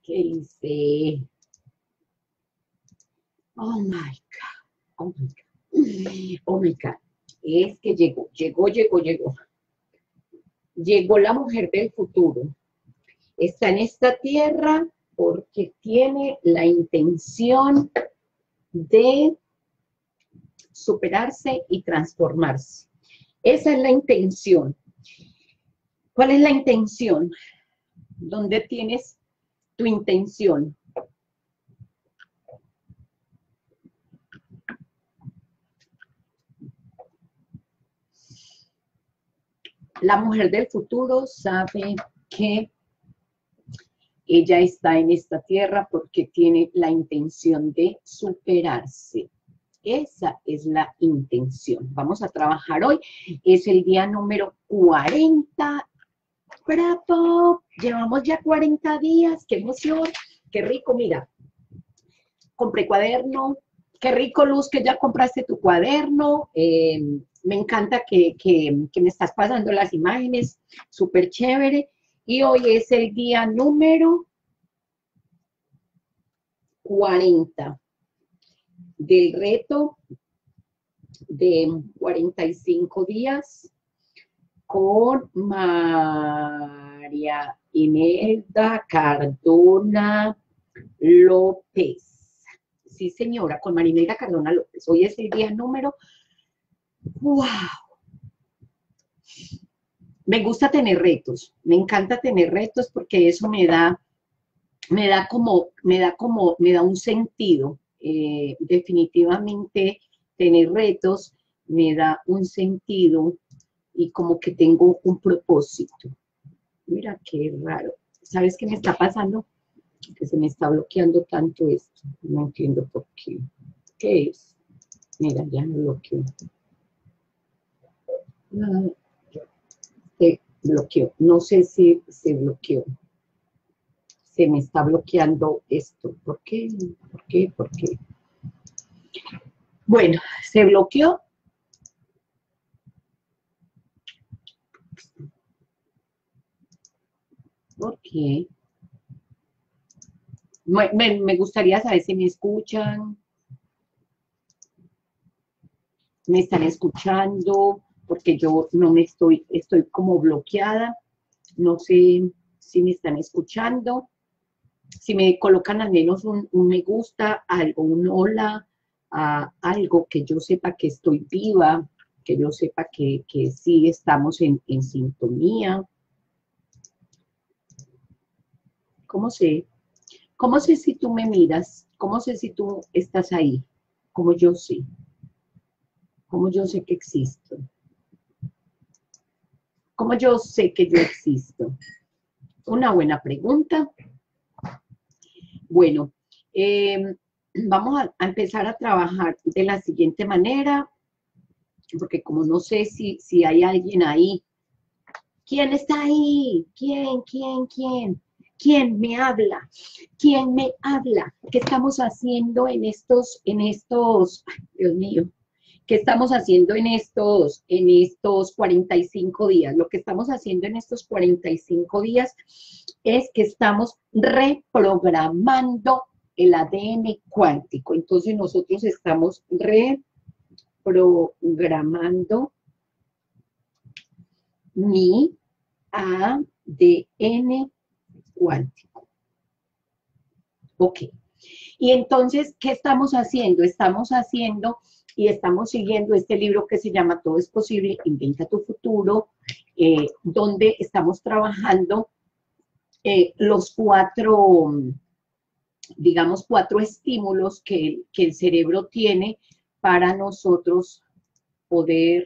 ¿Qué hice? Oh my God, oh my God, oh my God. Es que llegó. Llegó la mujer del futuro. Está en esta tierra porque tiene la intención de superarse y transformarse. Esa es la intención. ¿Cuál es la intención? ¿Dónde tienes tu intención? La mujer del futuro sabe que ella está en esta tierra porque tiene la intención de superarse. Esa es la intención. Vamos a trabajar hoy. Es el día número 40. ¡Bravo! Llevamos ya 40 días. ¡Qué emoción! ¡Qué rico! Mira, compré cuaderno. ¡Qué rico, Luz, que ya compraste tu cuaderno! Me encanta que me estás pasando las imágenes. Súper chévere. Y hoy es el día número 40 del reto de 45 días con María Imelda Cardona López. Sí, señora, con María Imelda Cardona López. Hoy es el día número... ¡Wow! Me gusta tener retos, me encanta tener retos porque eso me da un sentido. Definitivamente tener retos me da un sentido y como que tengo un propósito. Mira qué raro. ¿Sabes qué me está pasando? Que se me está bloqueando tanto esto. No entiendo por qué. ¿Qué es? Mira, ya me bloqueó. Se bloqueó. No sé si se bloqueó. Se me está bloqueando esto. ¿Por qué? ¿Por qué? ¿Por qué? Bueno, se bloqueó. ¿Por qué? Me gustaría saber si me escuchan, me están escuchando, porque yo no me estoy como bloqueada. No sé si me están escuchando. Si me colocan al menos un me gusta, algo, un hola, algo que yo sepa que estoy viva, que yo sepa que sí estamos en sintonía. ¿Cómo sé? ¿Cómo sé si tú me miras? ¿Cómo sé si tú estás ahí? ¿Cómo yo sé? ¿Cómo yo sé que existo? ¿Cómo yo sé que yo existo? Una buena pregunta. Bueno, vamos a empezar a trabajar de la siguiente manera, porque como no sé si hay alguien ahí. ¿Quién está ahí? ¿Quién? ¿Quién me habla? ¿Quién me habla? ¿Qué estamos haciendo en estos, ay, Dios mío, qué estamos haciendo en estos 45 días? Lo que estamos haciendo en estos 45 días es que estamos reprogramando el ADN cuántico. Entonces nosotros estamos reprogramando mi ADN cuántico. Ok. Y entonces, ¿qué estamos haciendo? Estamos haciendo y estamos siguiendo este libro que se llama Todo es posible, inventa tu futuro, donde estamos trabajando los digamos, 4 estímulos que el cerebro tiene para nosotros poder...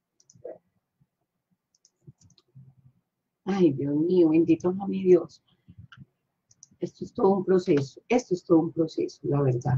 Ay, Dios mío, bendito sea mi Dios. Esto es todo un proceso, la verdad.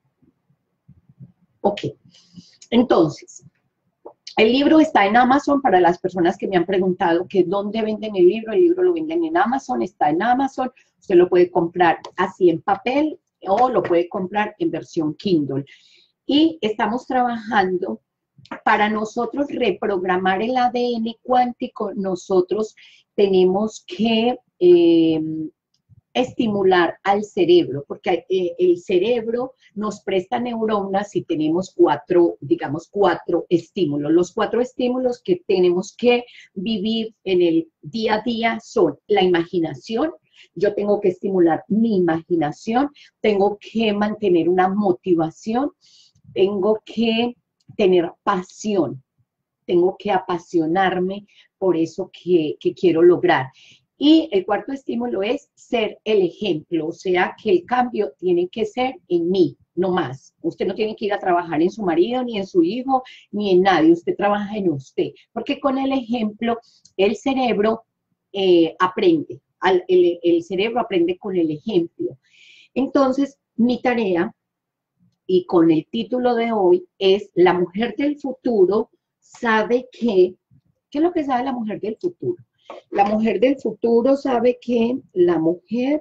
Ok, entonces, el libro está en Amazon para las personas que me han preguntado que dónde venden el libro lo venden en Amazon, está en Amazon, usted lo puede comprar así en papel o lo puede comprar en versión Kindle. Y estamos trabajando para nosotros reprogramar el ADN cuántico, nosotros tenemos que estimular al cerebro, porque el cerebro nos presta neuronas si tenemos digamos, cuatro estímulos. Los cuatro estímulos que tenemos que vivir en el día a día son la imaginación. Yo tengo que estimular mi imaginación, tengo que mantener una motivación, tengo que tener pasión, tengo que apasionarme por eso que quiero lograr. Y el cuarto estímulo es ser el ejemplo, o sea que el cambio tiene que ser en mí, no más. Usted no tiene que ir a trabajar en su marido, ni en su hijo, ni en nadie, usted trabaja en usted, porque con el ejemplo el cerebro aprende, el cerebro aprende con el ejemplo. Entonces, mi tarea, y con el título de hoy, es La mujer del futuro sabe que, ¿qué es lo que sabe la mujer del futuro? La mujer del futuro sabe que la mujer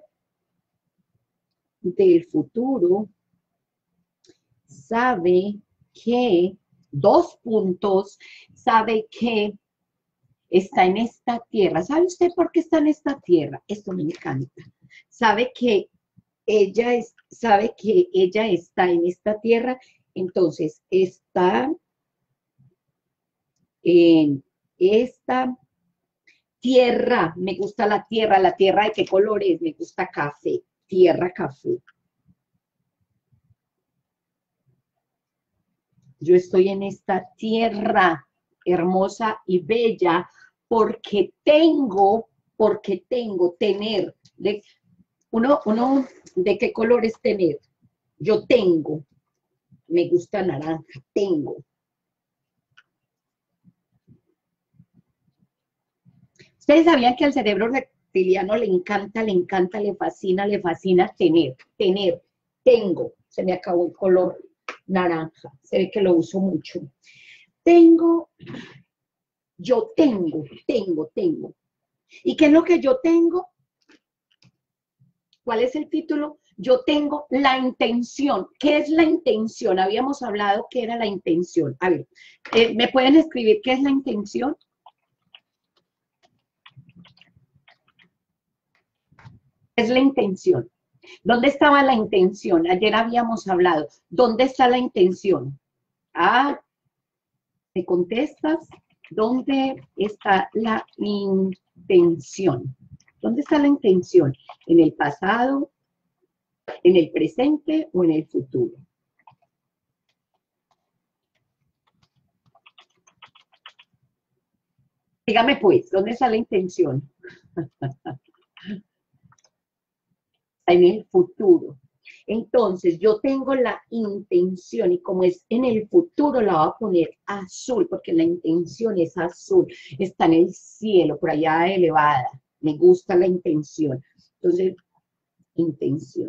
del futuro sabe que, dos puntos, sabe que está en esta tierra. ¿Sabe usted por qué está en esta tierra? Esto me encanta. Sabe que sabe que ella está en esta tierra, entonces está en esta tierra. Me gusta la tierra de qué color es, me gusta café, tierra café. Yo estoy en esta tierra hermosa y bella porque tengo, tener. Uno, ¿de qué color es tener? Yo tengo, me gusta naranja, tengo. ¿Ustedes sabían que al cerebro reptiliano le encanta, le fascina tener, tengo? Se me acabó el color naranja, se ve que lo uso mucho. Tengo, yo tengo. ¿Y qué es lo que yo tengo? ¿Cuál es el título? Yo tengo la intención. ¿Qué es la intención? Habíamos hablado que era la intención. A ver, ¿me pueden escribir qué es la intención? ¿Qué es la intención? ¿Dónde estaba la intención? Ayer habíamos hablado. ¿Dónde está la intención? Ah, ¿me contestas? ¿Dónde está la intención? ¿Dónde está la intención? ¿En el pasado, en el presente o en el futuro? Dígame pues, ¿dónde está la intención? En el futuro. Entonces, yo tengo la intención y como es en el futuro la voy a poner azul, porque la intención es azul, está en el cielo, por allá elevada. Me gusta la intención. Entonces, intención.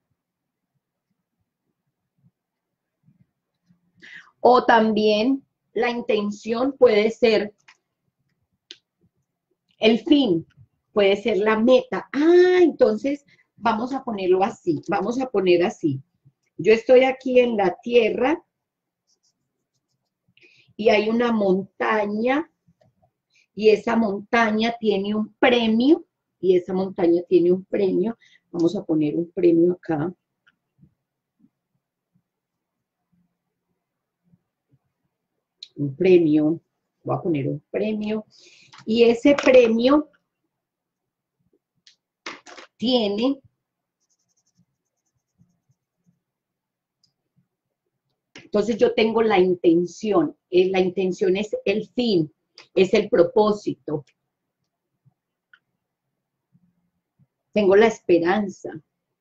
O también la intención puede ser el fin, puede ser la meta. Ah, entonces vamos a ponerlo así, vamos a poner así. Yo estoy aquí en la tierra y hay una montaña y esa montaña tiene un premio y esa montaña tiene un premio. Vamos a poner un premio acá. Un premio, voy a poner un premio y ese premio tiene entonces yo tengo la intención es el fin, es el propósito. Tengo la esperanza,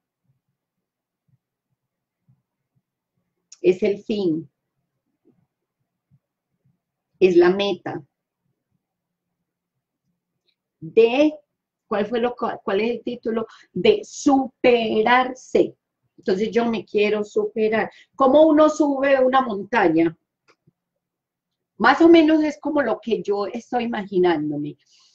es el fin, es la meta. ¿Cuál es el título? De superarse. Entonces yo me quiero superar. ¿Cómo uno sube una montaña? Más o menos es como lo que yo estoy imaginándome.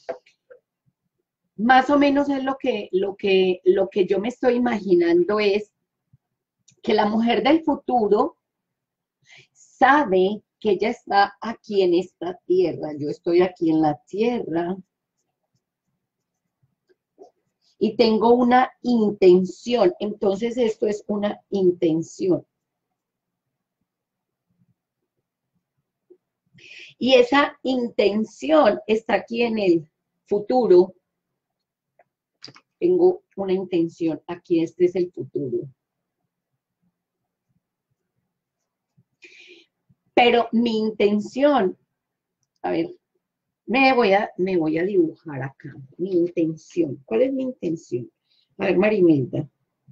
Más o menos es lo que yo me estoy imaginando es que la mujer del futuro sabe que ella está aquí en esta tierra. Yo estoy aquí en la tierra. y tengo una intención. Entonces esto es una intención. Y esa intención está aquí en el futuro. Tengo una intención, aquí este es el futuro. Pero mi intención, a ver, me voy a dibujar acá, mi intención. ¿Cuál es mi intención? A ver, Marimelda.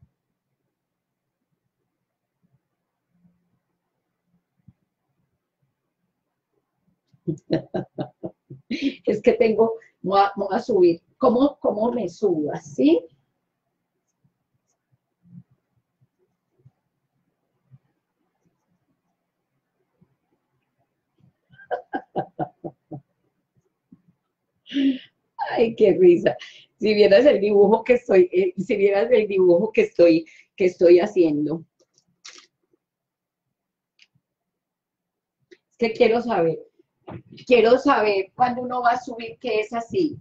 Es que tengo, voy a subir. ¿Cómo me subo? ¿Así? Ay, qué risa. Si vieras el dibujo que estoy, si vieras el dibujo que estoy haciendo. Es que quiero saber cuando uno va a subir que es así,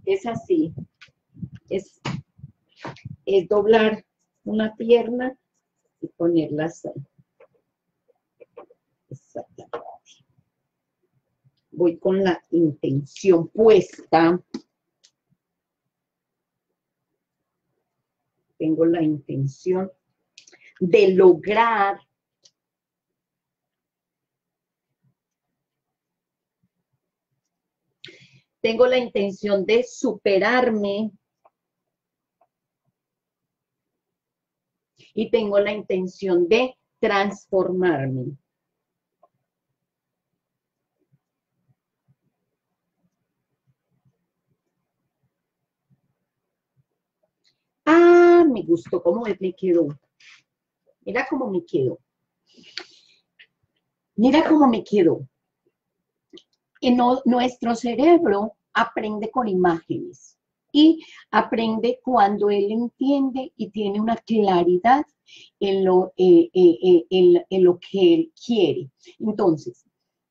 es doblar una pierna y ponerla así. Exactamente. Voy con la intención puesta. Tengo la intención de lograr tengo la intención de superarme y tengo la intención de transformarme. Ah, me gustó cómo me quedó. Mira cómo me quedó. Mira cómo me quedó. Nuestro cerebro aprende con imágenes y aprende cuando él entiende y tiene una claridad en lo que él quiere. Entonces,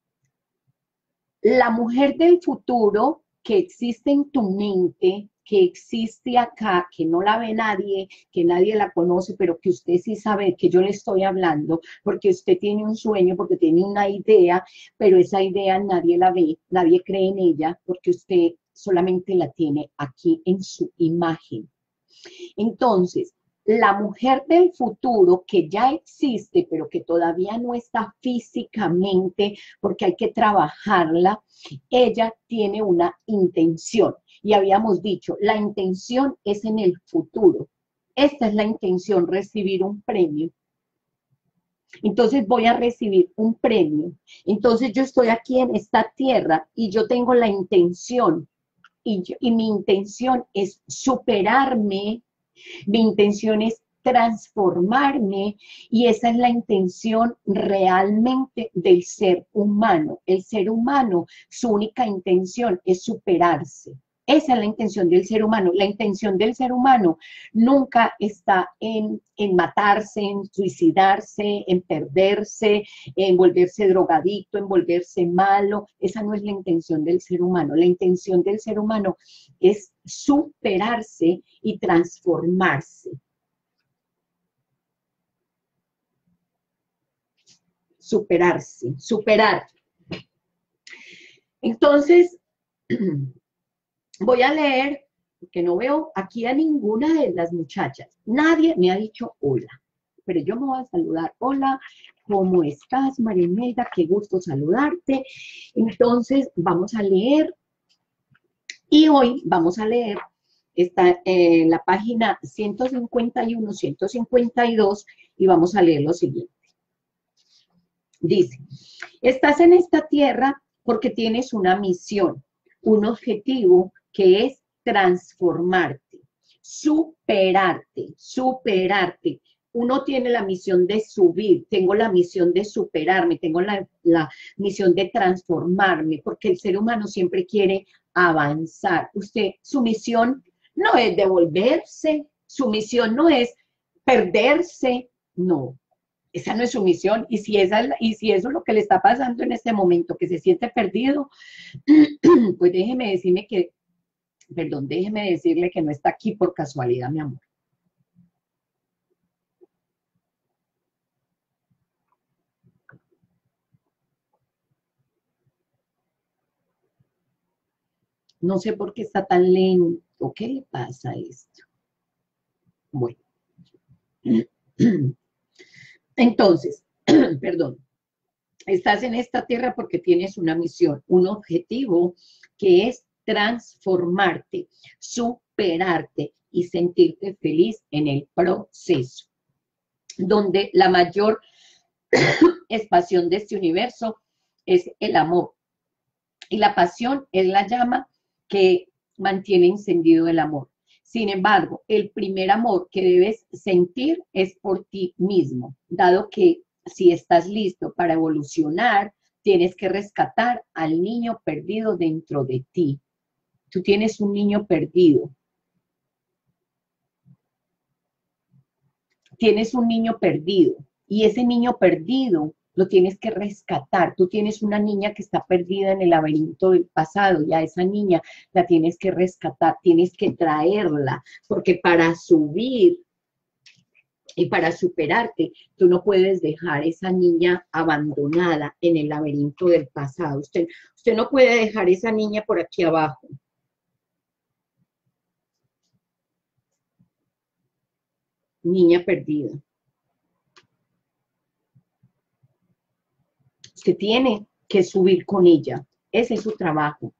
la mujer del futuro que existe en tu mente, que existe acá, que no la ve nadie, que nadie la conoce, pero que usted sí sabe que yo le estoy hablando, porque usted tiene un sueño, porque tiene una idea, pero esa idea nadie la ve, nadie cree en ella, porque usted solamente la tiene aquí en su imagen. Entonces, la mujer del futuro que ya existe, pero que todavía no está físicamente, porque hay que trabajarla, ella tiene una intención. Y habíamos dicho, la intención es en el futuro. Esta es la intención, recibir un premio. Entonces voy a recibir un premio. Entonces yo estoy aquí en esta tierra y yo tengo la intención. Y mi intención es superarme. Mi intención es transformarme y esa es la intención realmente del ser humano. El ser humano, su única intención es superarse. Esa es la intención del ser humano. La intención del ser humano nunca está en matarse, en suicidarse, en perderse, en volverse drogadicto, en volverse malo. Esa no es la intención del ser humano. La intención del ser humano es superarse y transformarse. Superarse, superar. Entonces, voy a leer, que no veo aquí a ninguna de las muchachas. Nadie me ha dicho hola, pero yo me voy a saludar. Hola, ¿cómo estás, Marimelda? Qué gusto saludarte. Entonces, vamos a leer. Y hoy vamos a leer está en la página 151, 152 y vamos a leer lo siguiente. Dice, estás en esta tierra porque tienes una misión, un objetivo que es transformarte, superarte, superarte. Uno tiene la misión de subir, tengo la misión de superarme, tengo la misión de transformarme, porque el ser humano siempre quiere avanzar. Su misión no es devolverse, su misión no es perderse, no. Esa no es su misión, y si eso es lo que le está pasando en este momento, que se siente perdido, pues déjeme decirme que Perdón, déjeme decirle que no está aquí por casualidad, mi amor. No sé por qué está tan lento. ¿Qué le pasa a esto? Bueno. Entonces, perdón, estás en esta tierra porque tienes una misión, un objetivo que es transformarte, superarte y sentirte feliz en el proceso, donde la mayor expansión de este universo es el amor. Y la pasión es la llama que mantiene encendido el amor. Sin embargo, el primer amor que debes sentir es por ti mismo, dado que si estás listo para evolucionar, tienes que rescatar al niño perdido dentro de ti. Tú tienes un niño perdido. Tienes un niño perdido y ese niño perdido lo tienes que rescatar. Tú tienes una niña que está perdida en el laberinto del pasado y a esa niña la tienes que rescatar, tienes que traerla, porque para subir y para superarte, tú no puedes dejar a esa niña abandonada en el laberinto del pasado. Usted no puede dejar a esa niña por aquí abajo. Niña perdida. Usted tiene que subir con ella. Ese es su trabajo.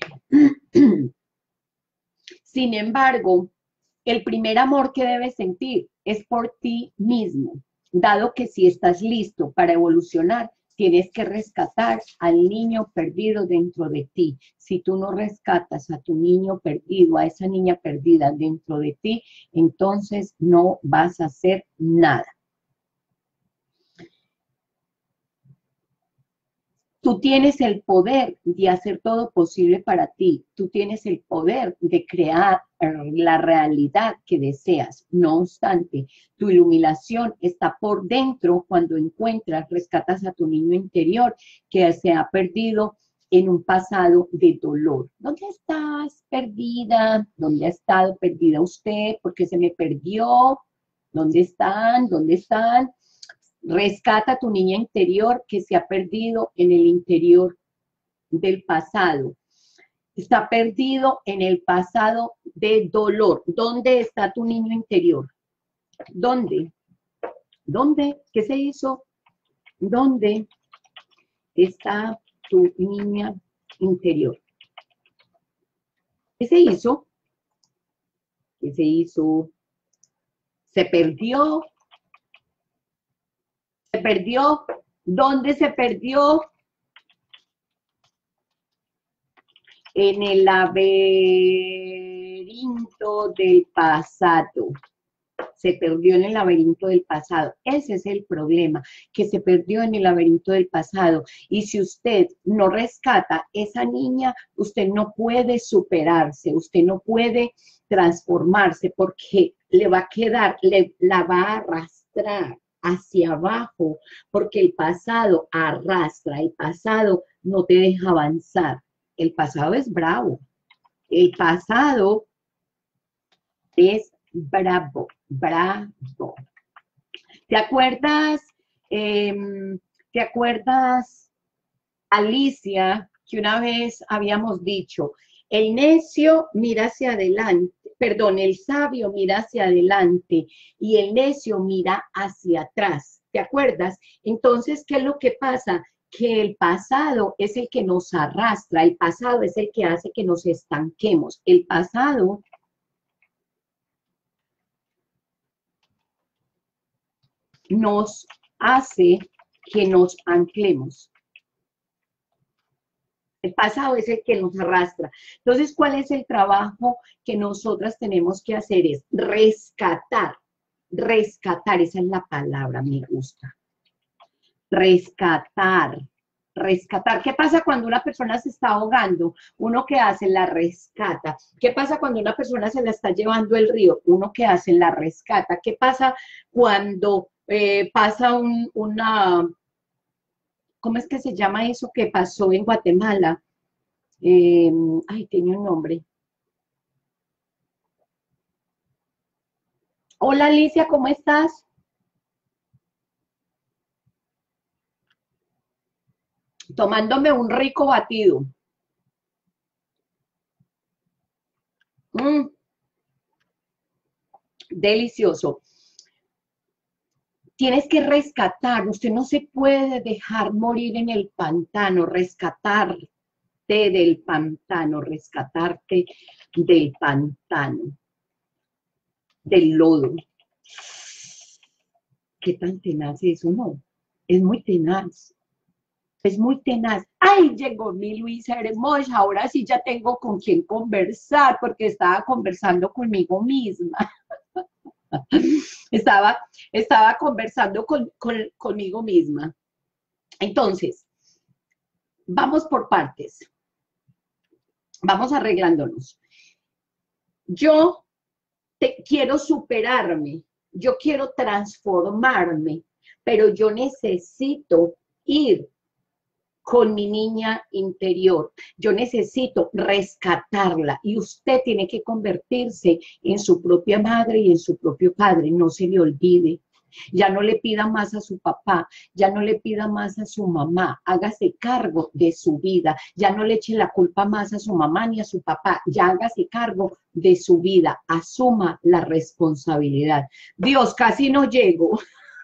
Sin embargo, el primer amor que debes sentir es por ti mismo, dado que si estás listo para evolucionar, tienes que rescatar al niño perdido dentro de ti. Si tú no rescatas a tu niño perdido, a esa niña perdida dentro de ti, entonces no vas a hacer nada. Tú tienes el poder de hacer todo posible para ti. Tú tienes el poder de crear la realidad que deseas. No obstante, tu iluminación está por dentro cuando encuentras, rescatas a tu niño interior que se ha perdido en un pasado de dolor. ¿Dónde estás perdida? ¿Dónde ha estado perdida usted? ¿Por qué se me perdió? ¿Dónde están? ¿Dónde están? Rescata a tu niña interior que se ha perdido en el interior del pasado. Está perdido en el pasado de dolor. ¿Dónde está tu niño interior? ¿Dónde? ¿Dónde? ¿Qué se hizo? ¿Dónde está tu niña interior? ¿Qué se hizo? ¿Qué se hizo? ¿Se perdió? ¿Se perdió? ¿Dónde se perdió? En el laberinto del pasado. Se perdió en el laberinto del pasado. Ese es el problema, que se perdió en el laberinto del pasado. Y si usted no rescata esa niña, usted no puede superarse, usted no puede transformarse porque le va a quedar, la va a arrastrar hacia abajo, porque el pasado arrastra, el pasado no te deja avanzar. El pasado es bravo. El pasado es bravo, bravo. ¿Te acuerdas, te acuerdas, Alicia, que una vez habíamos dicho, el necio mira hacia adelante, perdón, el sabio mira hacia adelante y el necio mira hacia atrás? ¿Te acuerdas? Entonces, ¿qué es lo que pasa? Que el pasado es el que nos arrastra, el pasado es el que hace que nos estanquemos. El pasado nos hace que nos anclemos. El pasado es el que nos arrastra. Entonces, ¿cuál es el trabajo que nosotras tenemos que hacer? Es rescatar. Rescatar, esa es la palabra, me gusta. Rescatar. Rescatar. ¿Qué pasa cuando una persona se está ahogando? Uno que hace la rescata. ¿Qué pasa cuando una persona se la está llevando el río? Uno que hace la rescata. ¿Qué pasa cuando pasa una, ¿cómo es que se llama eso que pasó en Guatemala? Ay, tiene un nombre. Hola Alicia, ¿cómo estás? Tomándome un rico batido. Mm, delicioso. Tienes que rescatar, usted no se puede dejar morir en el pantano, rescatarte del pantano, rescatarte del pantano, del lodo. ¿Qué tan tenaz es eso? No, es muy tenaz. Es muy tenaz. ¡Ay, llegó mi Luisa hermosa! Ahora sí ya tengo con quién conversar, porque estaba conversando conmigo misma. Estaba, estaba conversando conmigo misma. Entonces, vamos por partes. Vamos arreglándonos. Yo quiero superarme, yo quiero transformarme, pero yo necesito ir con mi niña interior. Yo necesito rescatarla y usted tiene que convertirse en su propia madre y en su propio padre. No se le olvide. Ya no le pida más a su papá, ya no le pida más a su mamá, hágase cargo de su vida, ya no le eche la culpa más a su mamá ni a su papá, ya hágase cargo de su vida, asuma la responsabilidad. Dios, casi no llego.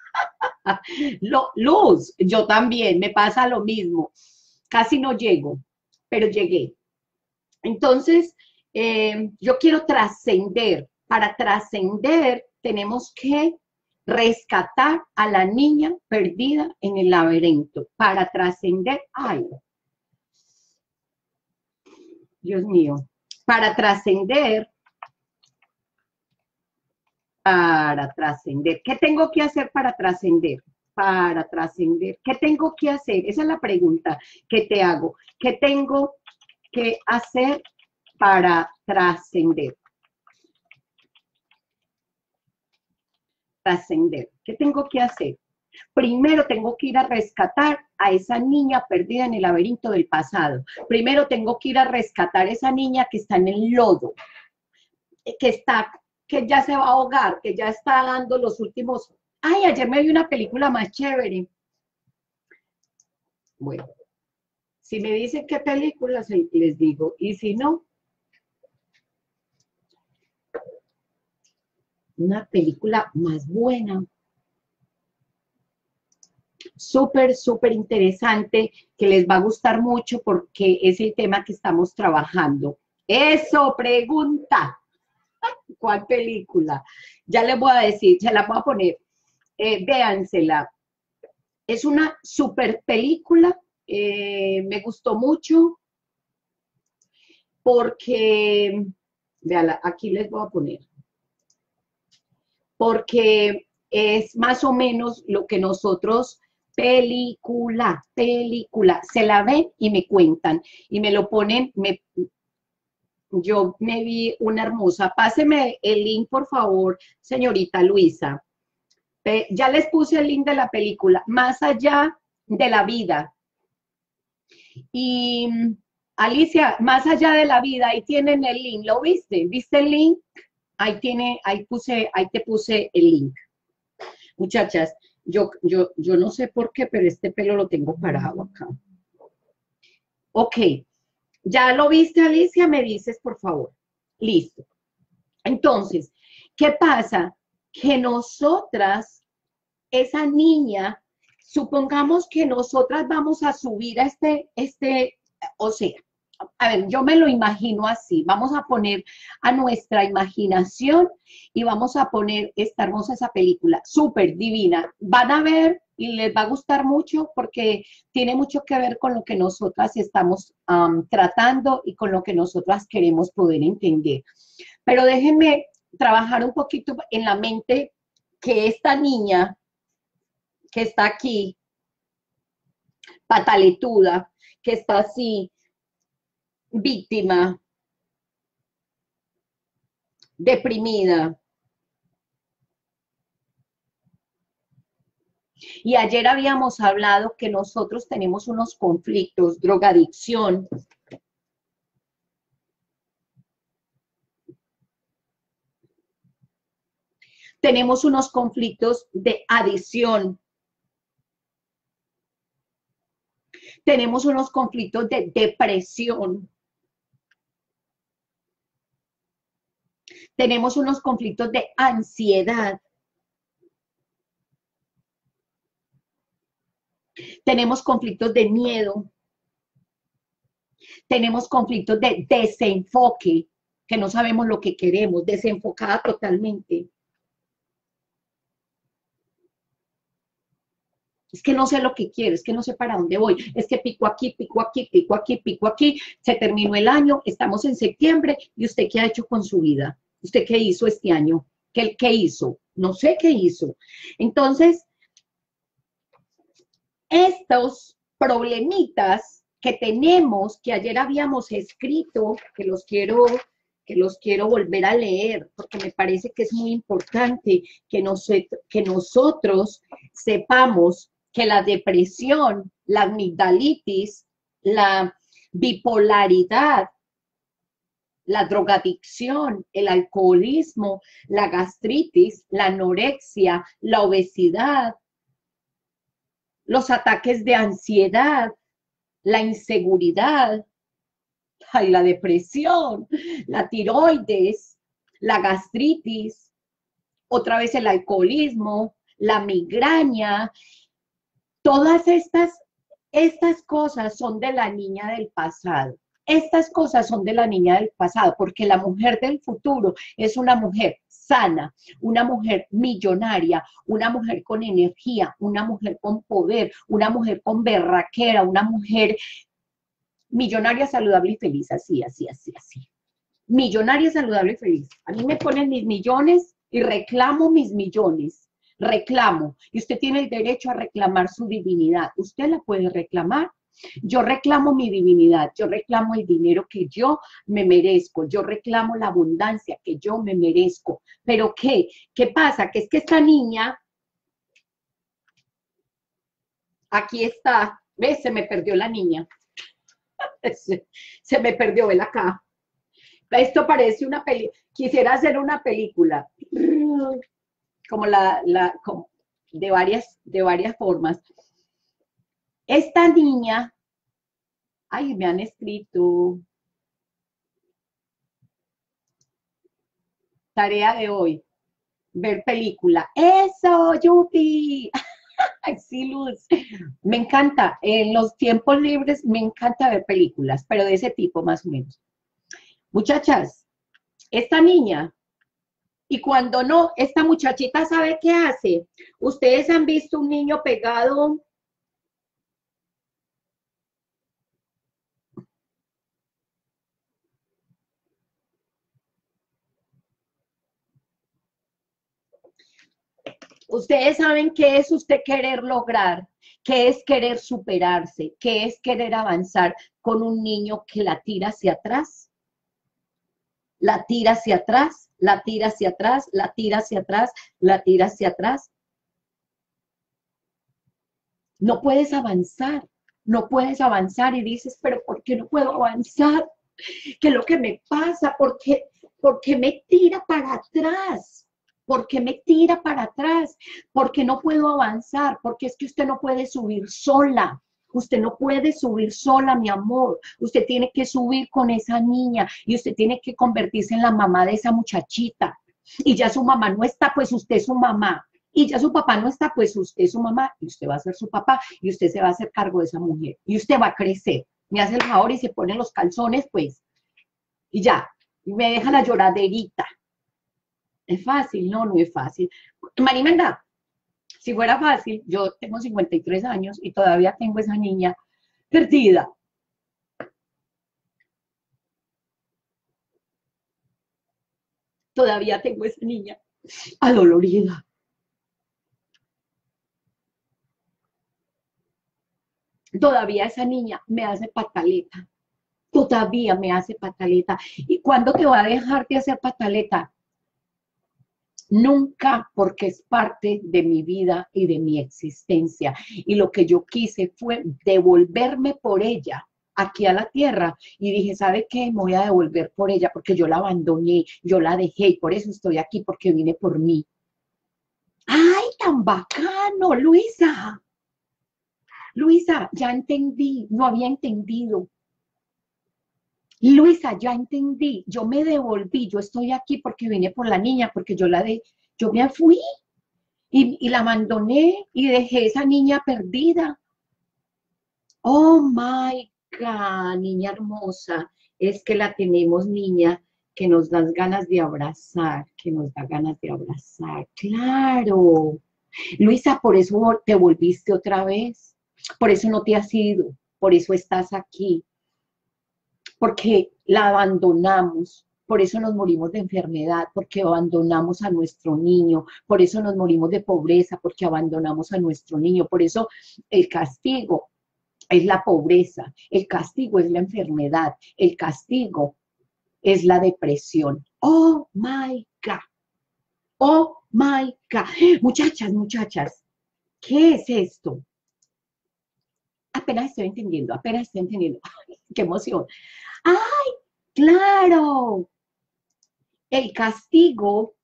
Luz, yo también, me pasa lo mismo. Casi no llego, pero llegué. Entonces, yo quiero trascender. Para trascender tenemos que rescatar a la niña perdida en el laberinto. Para trascender, ay, Dios mío, para trascender, ¿Qué tengo que hacer para trascender? Para trascender, ¿qué tengo que hacer? Esa es la pregunta que te hago. ¿Qué tengo que hacer para trascender? Trascender. ¿Qué tengo que hacer? Primero tengo que ir a rescatar a esa niña perdida en el laberinto del pasado. Primero tengo que ir a rescatar a esa niña que está en el lodo, que está, que ya se va a ahogar, que ya está dando los últimos. Ay, ayer me vi una película más chévere. Bueno, si me dicen qué películas, les digo. Y si no, una película más buena, súper, súper interesante, que les va a gustar mucho porque es el tema que estamos trabajando. Eso, pregunta. ¿Cuál película? Ya les voy a decir, se la voy a poner. Véansela. Es una super película. Me gustó mucho porque, véala, aquí les voy a poner. Porque es más o menos lo que nosotros película, se la ven y me cuentan y me lo ponen, yo me vi una hermosa. Páseme el link, por favor, señorita Luisa. Ya les puse el link de la película, Más allá de la vida. Y Alicia, Más allá de la vida, ahí tienen el link. ¿Lo viste? ¿Viste el link? Ahí te puse el link. Muchachas, yo no sé por qué, pero este pelo lo tengo parado acá. Ok, ¿ya lo viste, Alicia? Me dices, por favor. Listo. Entonces, ¿qué pasa? Que nosotras, esa niña, supongamos que nosotras vamos a subir a o sea, a ver, yo me lo imagino así, vamos a poner a nuestra imaginación y vamos a poner esta hermosa esa película, súper divina. Van a ver y les va a gustar mucho porque tiene mucho que ver con lo que nosotras estamos tratando y con lo que nosotras queremos poder entender. Pero déjenme trabajar un poquito en la mente que esta niña que está aquí, pataletuda, que está así, víctima, deprimida. Y ayer habíamos hablado que nosotros tenemos unos conflictos, drogadicción. Tenemos unos conflictos de adición. Tenemos unos conflictos de depresión. Tenemos unos conflictos de ansiedad. Tenemos conflictos de miedo. Tenemos conflictos de desenfoque, que no sabemos lo que queremos, desenfocada totalmente. Es que no sé lo que quiero, es que no sé para dónde voy, es que pico aquí, pico aquí, pico aquí, pico aquí, se terminó el año, estamos en septiembre, ¿y usted qué ha hecho con su vida? ¿Usted qué hizo este año? ¿Qué hizo? No sé qué hizo. Entonces, estos problemitas que tenemos, que ayer habíamos escrito, que los quiero volver a leer, porque me parece que es muy importante que nosotros sepamos que la depresión, la amigdalitis, la bipolaridad, la drogadicción, el alcoholismo, la gastritis, la anorexia, la obesidad, los ataques de ansiedad, la inseguridad, ay, la depresión, la tiroides, la gastritis, otra vez el alcoholismo, la migraña, todas estas cosas son de la niña del pasado. Estas cosas son de la niña del pasado, porque la mujer del futuro es una mujer sana, una mujer millonaria, una mujer con energía, una mujer con poder, una mujer con berraquera, una mujer millonaria, saludable y feliz, así, así, así, así. Millonaria, saludable y feliz. A mí me ponen mis millones y reclamo mis millones. Reclamo. Y usted tiene el derecho a reclamar su divinidad. Usted la puede reclamar. Yo reclamo mi divinidad, yo reclamo el dinero que yo me merezco, yo reclamo la abundancia que yo me merezco. ¿Pero qué? ¿Qué pasa? Que es que esta niña, aquí está, ¿ves? Se me perdió la niña. Se me perdió, ven acá. Esto parece una película, quisiera hacer una película, como como de varias formas. Esta niña, ay, me han escrito, tarea de hoy, ver película. ¡Eso, Yupi! Sí, Luz. Me encanta, en los tiempos libres me encanta ver películas, pero de ese tipo más o menos. Muchachas, esta niña, y cuando no, esta muchachita sabe qué hace. Ustedes han visto un niño pegado. Ustedes saben qué es usted querer lograr, qué es querer superarse, qué es querer avanzar con un niño que la tira hacia atrás, la tira hacia atrás, la tira hacia atrás, la tira hacia atrás, la tira hacia atrás. No puedes avanzar, no puedes avanzar y dices, pero ¿por qué no puedo avanzar? ¿Qué es lo que me pasa? ¿Por qué me tira para atrás? ¿Por qué me tira para atrás? ¿Por qué no puedo avanzar? Porque es que usted no puede subir sola. Usted no puede subir sola, mi amor. Usted tiene que subir con esa niña y usted tiene que convertirse en la mamá de esa muchachita. Y ya su mamá no está, pues usted es su mamá. Y ya su papá no está, pues usted es su mamá y usted va a ser su papá y usted se va a hacer cargo de esa mujer. Y usted va a crecer. Me hace el favor y se pone los calzones, pues, y ya. Y me deja la lloraderita. ¿Es fácil? No, no es fácil. Marimenda, si fuera fácil, yo tengo 53 años y todavía tengo esa niña perdida. Todavía tengo esa niña adolorida. Todavía esa niña me hace pataleta. Todavía me hace pataleta. ¿Y cuándo te va a dejar de hacer pataleta? Nunca, porque es parte de mi vida y de mi existencia. Y lo que yo quise fue devolverme por ella aquí a la tierra. Y dije, ¿sabe qué? Me voy a devolver por ella porque yo la abandoné, yo la dejé y por eso estoy aquí, porque vine por mí. tan bacano, Luisa. Luisa, ya entendí, no había entendido. Luisa, ya entendí, yo me devolví, yo estoy aquí porque vine por la niña, porque yo me fui y la abandoné y dejé esa niña perdida. Oh my God, niña hermosa, es que la tenemos, niña, que nos da ganas de abrazar, que nos da ganas de abrazar. Claro. Luisa, por eso te volviste otra vez, por eso no te has ido, por eso estás aquí, porque la abandonamos, por eso nos morimos de enfermedad, porque abandonamos a nuestro niño, por eso nos morimos de pobreza, porque abandonamos a nuestro niño, por eso el castigo es la pobreza, el castigo es la enfermedad, el castigo es la depresión. Oh my God, oh my God. Muchachas, muchachas, ¿qué es esto? Apenas estoy entendiendo, apenas estoy entendiendo. Ay, qué emoción. ¡Ay, claro! El castigo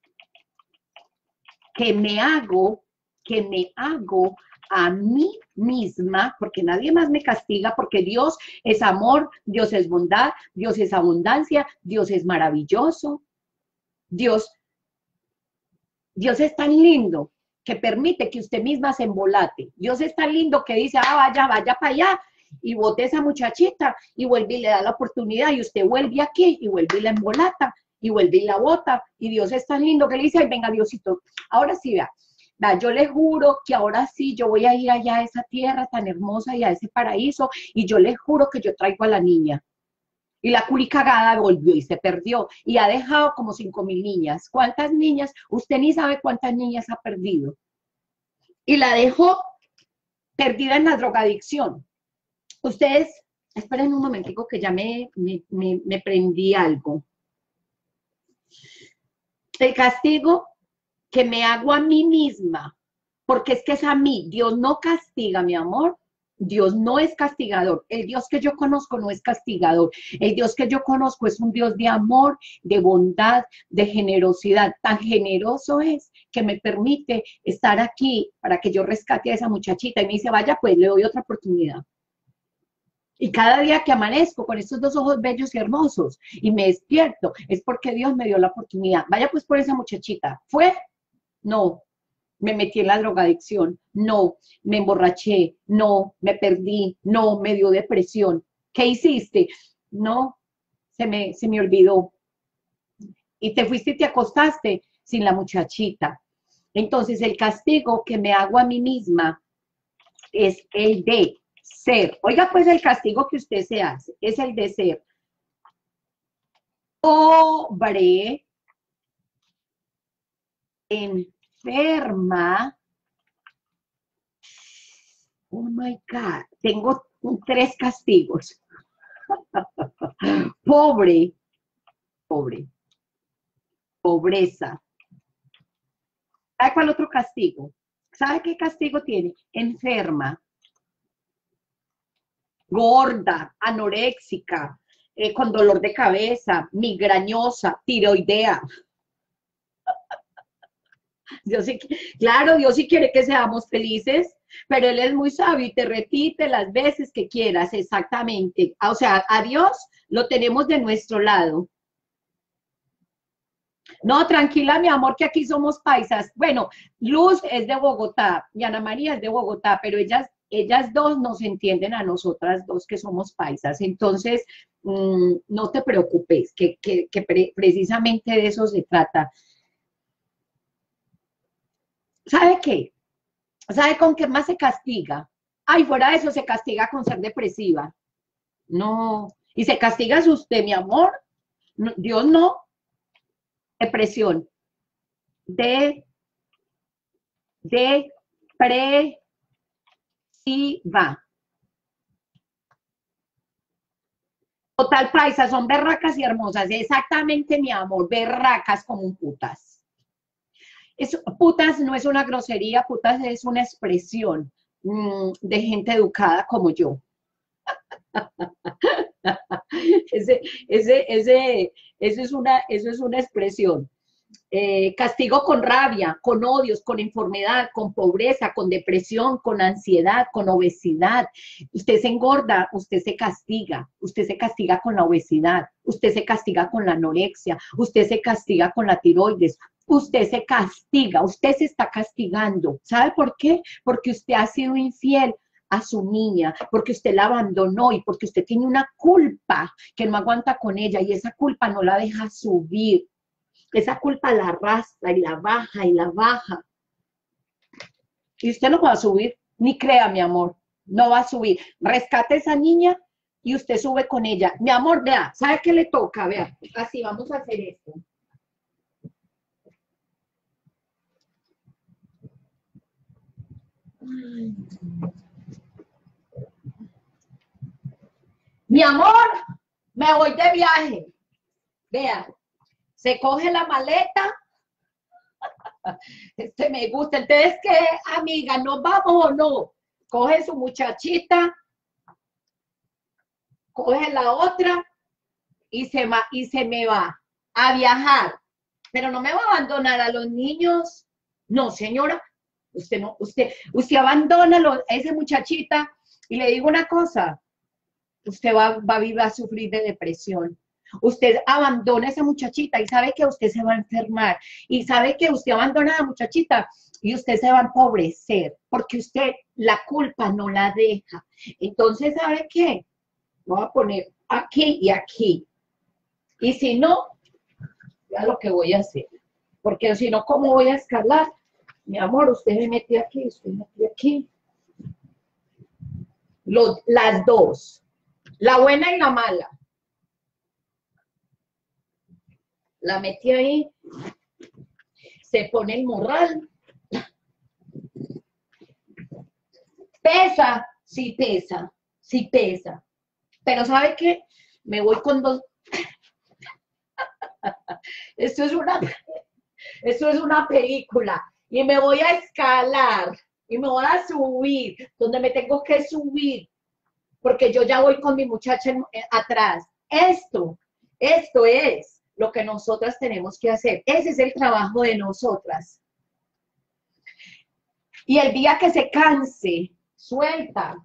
que me hago a mí misma, porque nadie más me castiga, porque Dios es amor, Dios es bondad, Dios es abundancia, Dios es maravilloso. Dios es tan lindo que permite que usted misma se embolate. Dios es tan lindo que dice, vaya, vaya para allá, y bote esa muchachita, y vuelve y le da la oportunidad, y usted vuelve aquí, y vuelve y la embolata, y vuelve y la bota, y Dios es tan lindo que le dice, ay, venga, Diosito, ahora sí, vea, yo le juro que ahora sí yo voy a ir allá a esa tierra tan hermosa y a ese paraíso, y yo le juro que yo traigo a la niña. Y la curicagada volvió y se perdió y ha dejado como 5.000 niñas. ¿Cuántas niñas? Usted ni sabe cuántas niñas ha perdido. Y la dejó perdida en la drogadicción. Ustedes, esperen un momentico que ya me prendí algo. El castigo que me hago a mí misma, porque es que es a mí, Dios no castiga, mi amor, Dios no es castigador, el Dios que yo conozco no es castigador, el Dios que yo conozco es un Dios de amor, de bondad, de generosidad, tan generoso es que me permite estar aquí para que yo rescate a esa muchachita y me dice, vaya pues, le doy otra oportunidad. Y cada día que amanezco con estos dos ojos bellos y hermosos y me despierto, es porque Dios me dio la oportunidad. Vaya pues por esa muchachita. ¿Fue? No. Me metí en la drogadicción, no, me emborraché, no, me perdí, no, me dio depresión. ¿Qué hiciste? No, se me olvidó. Y te fuiste y te acostaste sin la muchachita. Entonces el castigo que me hago a mí misma es el de ser. Oiga pues el castigo que usted se hace, es el de ser pobre, enferma. Oh my God, tengo 3 castigos. Pobre, pobre, pobreza. ¿Sabe cuál otro castigo? ¿Sabe qué castigo tiene? Enferma, gorda, anoréxica, con dolor de cabeza, migrañosa, tiroidea. Dios sí, claro, Dios sí quiere que seamos felices, pero Él es muy sabio y te repite las veces que quieras, exactamente. O sea, a Dios lo tenemos de nuestro lado. No, tranquila, mi amor, que aquí somos paisas. Bueno, Luz es de Bogotá y Ana María es de Bogotá, pero ellas dos nos entienden a nosotras dos que somos paisas. Entonces, no te preocupes, que precisamente de eso se trata. ¿Sabe qué? ¿Sabe con qué más se castiga? Ay, fuera de eso se castiga con ser depresiva. No. ¿Y se castiga a usted, mi amor? No, Dios no. Depresión. De depresiva. Total paisa, son berracas y hermosas. Exactamente, mi amor, berracas como un putas. Putas no es una grosería, putas es una expresión de gente educada como yo. ese, ese, ese, eso es una expresión. castigo con rabia, con odios, con enfermedad, con pobreza, con depresión, con ansiedad, con obesidad. Usted se engorda, usted se castiga con la obesidad, usted se castiga con la anorexia, usted se castiga con la tiroides, usted se castiga, usted se está castigando. ¿Sabe por qué? Porque usted ha sido infiel a su niña, porque usted la abandonó y porque usted tiene una culpa que no aguanta con ella y esa culpa no la deja subir. Esa culpa la arrastra y la baja y la baja. Y usted no va a subir, ni crea, mi amor, no va a subir. Rescate a esa niña y usted sube con ella. Mi amor, vea, ¿sabe qué le toca? Vea, así vamos a hacer esto. Mi amor, me voy de viaje. Vea, se coge la maleta. Me gusta. Entonces, ¿qué, amiga? ¿Nos vamos o no? Coge su muchachita, coge la otra y se me va a viajar. Pero no me va a abandonar a los niños. No, señora, usted no, usted abandona a esa muchachita y le digo una cosa, usted va a sufrir de depresión. Usted abandona a esa muchachita y sabe que usted se va a enfermar y sabe que usted abandona a la muchachita y usted se va a empobrecer porque usted la culpa no la deja. Entonces, ¿sabe qué? Voy a poner aquí y aquí. Y si no, ya lo que voy a hacer. Porque si no, ¿cómo voy a escalar? Mi amor, usted me mete aquí, usted me mete aquí. Las dos. La buena y la mala. La metí ahí. Se pone el morral. Pesa, sí pesa, sí pesa. Pero ¿sabe qué? Me voy con dos. Esto es una película. Y me voy a escalar. Y me voy a subir. Donde me tengo que subir. Porque yo ya voy con mi muchacha atrás. Esto es lo que nosotras tenemos que hacer. Ese es el trabajo de nosotras. Y el día que se canse, suelta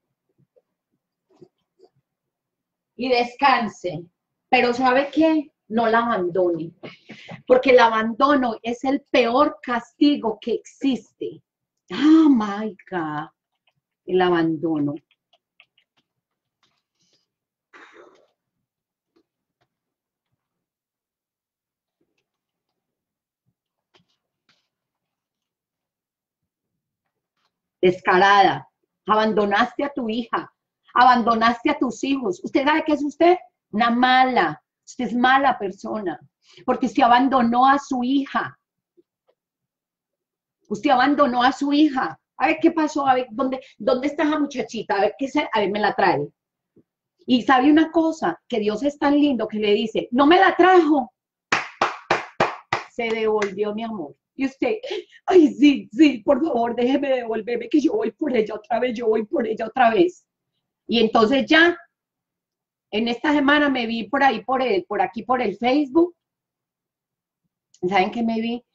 y descanse. Pero ¿sabe qué? No la abandone. Porque el abandono es el peor castigo que existe. Oh my God. El abandono. Descarada. Abandonaste a tu hija. Abandonaste a tus hijos. ¿Usted sabe qué es usted? Una mala. Usted es mala persona. Porque usted abandonó a su hija. Usted abandonó a su hija. A ver qué pasó, a ver dónde está esa muchachita, a ver, me la trae. Y sabe una cosa, que Dios es tan lindo que le dice, no me la trajo. Se devolvió, mi amor. Y usted, ay, sí, por favor, déjeme devolverme, que yo voy por ella otra vez, yo voy por ella otra vez. Y entonces ya, en esta semana me vi por ahí, por aquí, por el Facebook. ¿Saben qué me vi?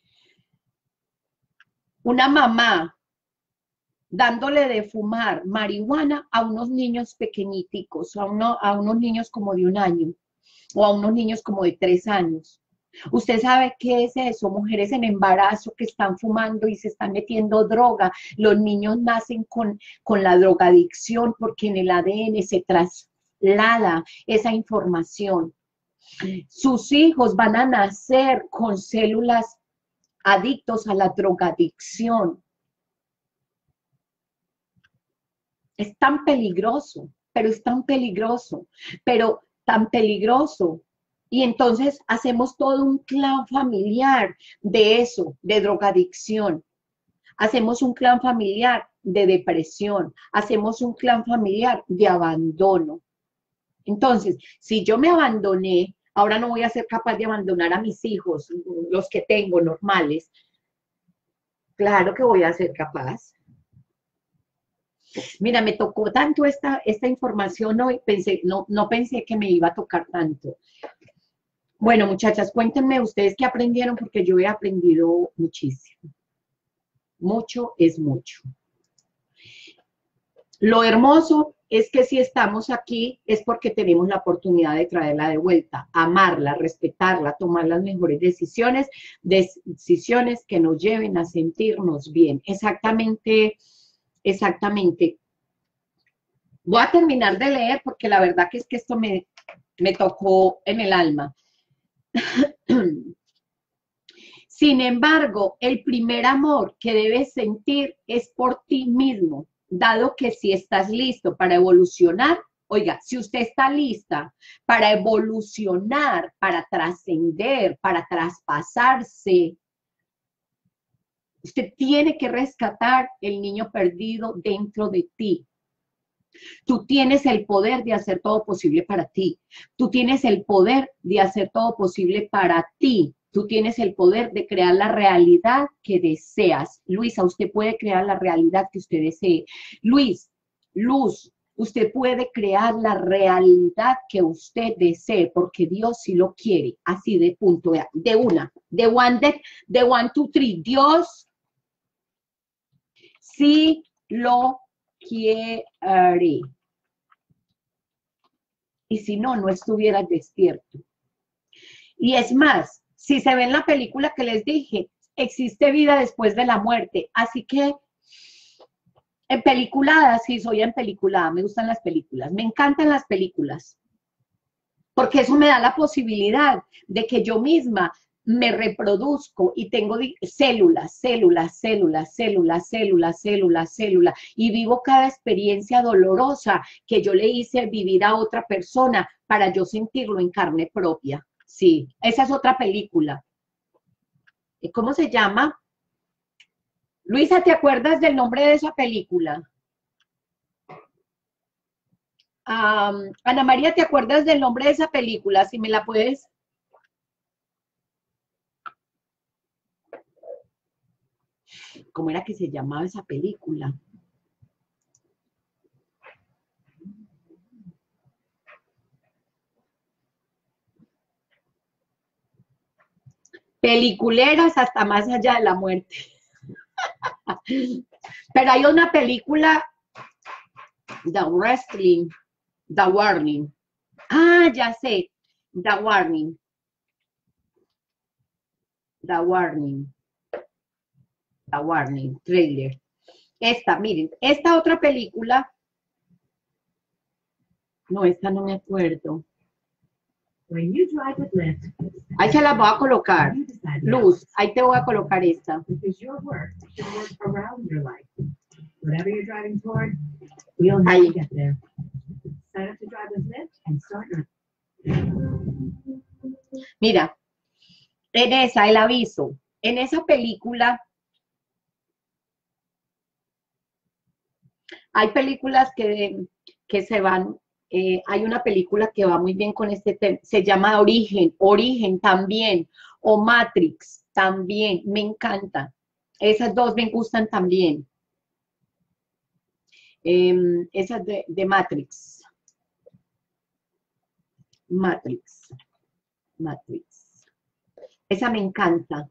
Una mamá dándole de fumar marihuana a unos niños pequeñiticos, a unos niños como de 1 año, o a unos niños como de 3 años. Usted sabe qué es eso, mujeres en embarazo que están fumando y se están metiendo droga. Los niños nacen con la drogadicción porque en el ADN se traslada esa información. Sus hijos van a nacer con células adictos a la drogadicción. Es tan peligroso, pero es tan peligroso, pero tan peligroso. Y entonces hacemos todo un clan familiar de eso, de drogadicción. Hacemos un clan familiar de depresión. Hacemos un clan familiar de abandono. Entonces, si yo me abandoné, ahora no voy a ser capaz de abandonar a mis hijos, los que tengo normales. Claro que voy a ser capaz. Mira, me tocó tanto esta información hoy, no pensé que me iba a tocar tanto. Bueno, muchachas, cuéntenme ustedes qué aprendieron, porque yo he aprendido muchísimo. Mucho es mucho. Lo hermoso es que si estamos aquí es porque tenemos la oportunidad de traerla de vuelta, amarla, respetarla, tomar las mejores decisiones que nos lleven a sentirnos bien. Exactamente, exactamente. Voy a terminar de leer porque la verdad que es que esto me tocó en el alma. Sin embargo, el primer amor que debes sentir es por ti mismo, dado que si estás listo para evolucionar, oiga, si usted está lista para evolucionar, para trascender, para traspasarse, usted tiene que rescatar el niño perdido dentro de ti. Tú tienes el poder de hacer todo posible para ti. Tú tienes el poder de hacer todo posible para ti. Tú tienes el poder de crear la realidad que deseas. Luisa, usted puede crear la realidad que usted desee. Luz, usted puede crear la realidad que usted desee, porque Dios sí lo quiere. Así de punto, de una, de one, two, three. Dios sí lo quiere. Y si no, no estuvieras despierto. Y es más, si se ve en la película que les dije, existe vida después de la muerte. Así que, en peliculadas, sí, soy en peliculada, me gustan las películas, me encantan las películas, porque eso me da la posibilidad de que yo misma me reproduzco y tengo células, y vivo cada experiencia dolorosa que yo le hice vivir a otra persona para yo sentirlo en carne propia. Sí, esa es otra película. ¿Cómo se llama? Luisa, ¿te acuerdas del nombre de esa película? Ana María, ¿te acuerdas del nombre de esa película? Si me la puedes... ¿Cómo era que se llamaba esa película? Peliculeras hasta más allá de la muerte. Pero hay una película, The Wrestling, The Warning. Ah, ya sé, The Warning. The Warning. The Warning, trailer. Esta, miren, esta otra película, no, esta no me acuerdo. Ahí se la voy a colocar. Luz, ahí te voy a colocar esta. Ahí. Mira, en esa, el aviso, en esa película, hay películas que se van, hay una película que va muy bien con este tema, se llama Origen también, o Matrix también, me encanta. Esas dos me gustan también. Esas de Matrix. Matrix. Esa me encanta.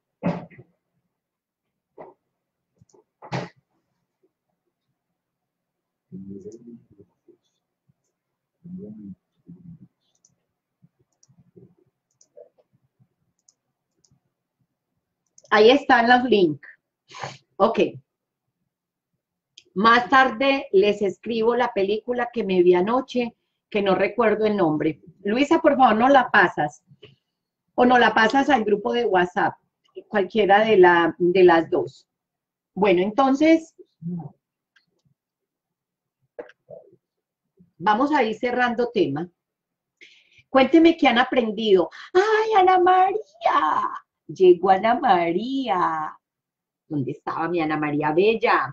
Ahí están los links. Ok. Más tarde les escribo la película que me vi anoche, que no recuerdo el nombre. Luisa, por favor, no la pasas. O no la pasas al grupo de WhatsApp, cualquiera de las dos. Bueno, entonces, vamos a ir cerrando tema. Cuénteme qué han aprendido. ¡Ay, Ana María! Llegó Ana María. ¿Dónde estaba mi Ana María Bella?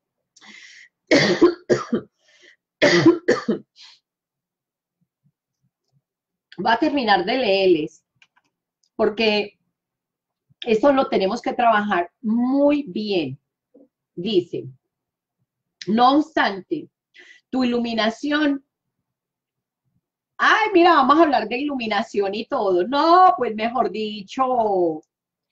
Voy a terminar de leerles, porque eso lo tenemos que trabajar muy bien. Dice, no obstante, tu iluminación Ay, mira, vamos a hablar de iluminación y todo. No, pues mejor dicho,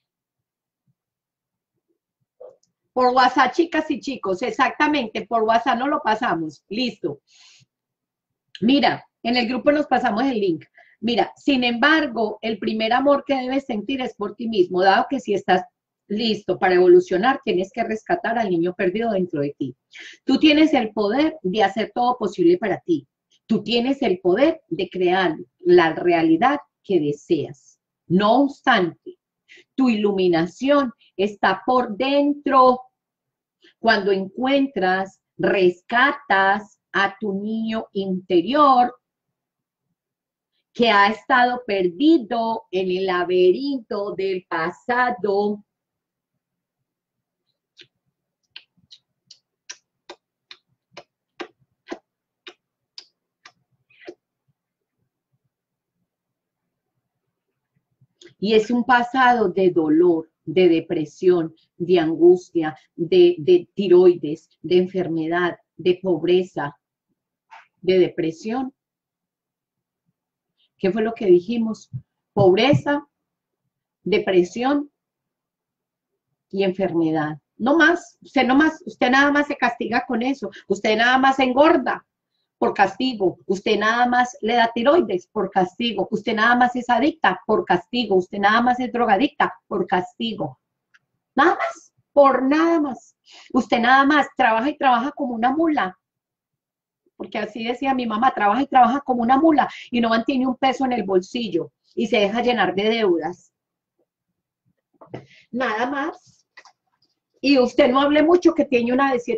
por WhatsApp, chicas y chicos, exactamente, por WhatsApp nos lo pasamos. Listo. Mira, en el grupo nos pasamos el link. Mira, sin embargo, el primer amor que debes sentir es por ti mismo, dado que si estás listo para evolucionar, tienes que rescatar al niño perdido dentro de ti. Tú tienes el poder de hacer todo posible para ti. Tú tienes el poder de crear la realidad que deseas. No obstante, tu iluminación está por dentro. Cuando encuentras, rescatas a tu niño interior que ha estado perdido en el laberinto del pasado. Y es un pasado de dolor, de depresión, de angustia, de tiroides, de enfermedad, de pobreza, de depresión. ¿Qué fue lo que dijimos? Pobreza, depresión y enfermedad. No más, usted nada más se castiga con eso, usted nada más se engorda por castigo, usted nada más le da tiroides por castigo, usted nada más es adicta por castigo, usted nada más es drogadicta por castigo, nada más, por nada más. Usted nada más trabaja y trabaja como una mula, porque así decía mi mamá, trabaja y trabaja como una mula y no mantiene un peso en el bolsillo y se deja llenar de deudas. Nada más. Y usted no hable mucho que tiene una de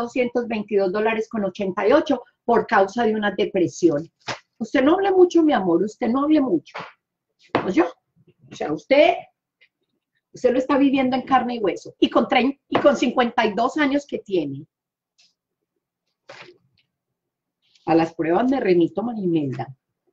$7,222,88 por causa de una depresión. Usted no hable mucho, mi amor, usted no hable mucho. Pues yo, o sea, usted lo está viviendo en carne y hueso. Y con 52 años que tiene. A las pruebas me remito, Marimelda.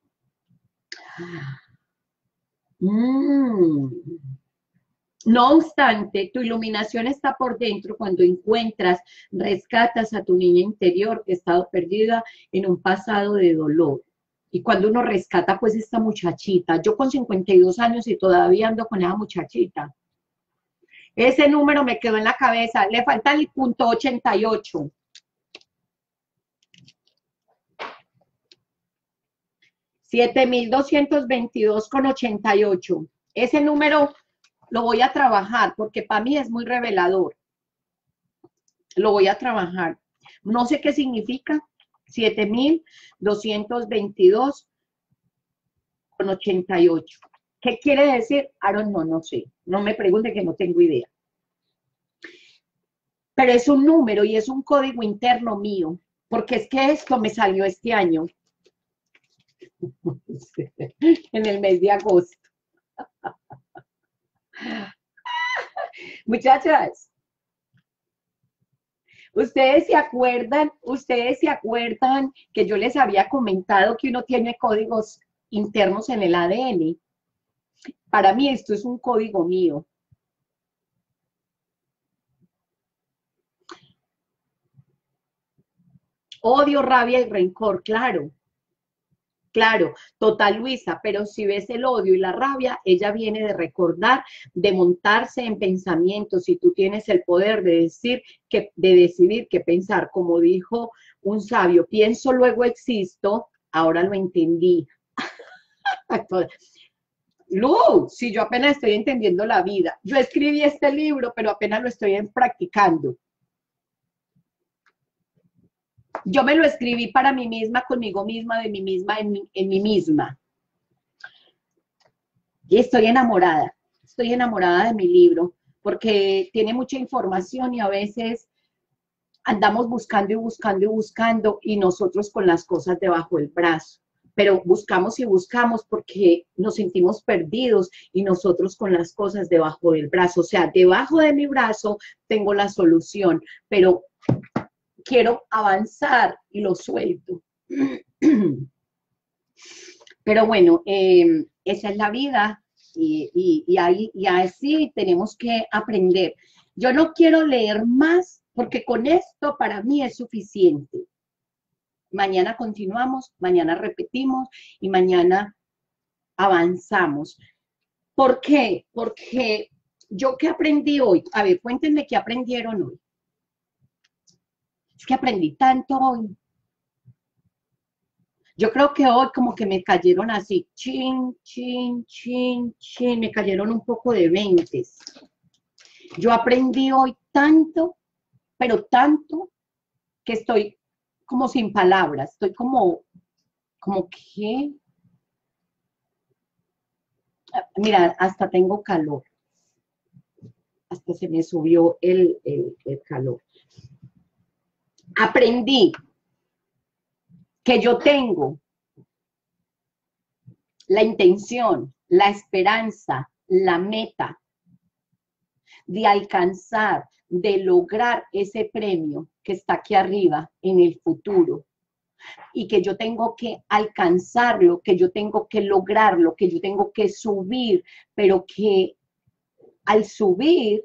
No obstante, tu iluminación está por dentro cuando encuentras, rescatas a tu niña interior que ha estado perdida en un pasado de dolor. Y cuando uno rescata, pues, esta muchachita, yo con 52 años y todavía ando con esa muchachita. Ese número me quedó en la cabeza, le falta el punto 88. $7,222,88. Ese número lo voy a trabajar porque para mí es muy revelador. Lo voy a trabajar. No sé qué significa. 7,222,88. ¿Qué quiere decir? Aaron, no sé. No me pregunte que no tengo idea. Pero es un número y es un código interno mío, porque es que esto me salió este año, en el mes de agosto. Muchachas, ustedes se acuerdan que yo les había comentado que uno tiene códigos internos en el ADN. Para mí esto es un código mío. Odio, rabia y rencor, claro. Claro, total Luisa, pero si ves el odio y la rabia, ella viene de recordar, de montarse en pensamientos, y tú tienes el poder de decidir qué pensar, como dijo un sabio, pienso, luego existo, ahora lo entendí. Lu, si yo apenas estoy entendiendo la vida, yo escribí este libro, pero apenas lo estoy practicando. Yo me lo escribí para mí misma, conmigo misma, de mí misma, en mí misma. Y estoy enamorada de mi libro, porque tiene mucha información y a veces andamos buscando y buscando y buscando y nosotros con las cosas debajo del brazo. Pero buscamos y buscamos porque nos sentimos perdidos y nosotros con las cosas debajo del brazo. O sea, debajo de mi brazo tengo la solución, pero quiero avanzar y lo suelto. Pero bueno, esa es la vida y así tenemos que aprender. Yo no quiero leer más porque con esto para mí es suficiente. Mañana continuamos, mañana repetimos y mañana avanzamos. ¿Por qué? Porque yo qué aprendí hoy. A ver, cuéntenme qué aprendieron hoy. Es que aprendí tanto hoy. Yo creo que hoy como que me cayeron así, chin, chin, chin, chin, me cayeron un poco de 20. Yo aprendí hoy tanto, pero tanto, que estoy como sin palabras, estoy como que, mira, hasta tengo calor, hasta se me subió el calor. Aprendí que yo tengo la intención, la esperanza, la meta de alcanzar, de lograr ese premio que está aquí arriba en el futuro, y que yo tengo que alcanzarlo, que yo tengo que lograrlo, que yo tengo que subir, pero que al subir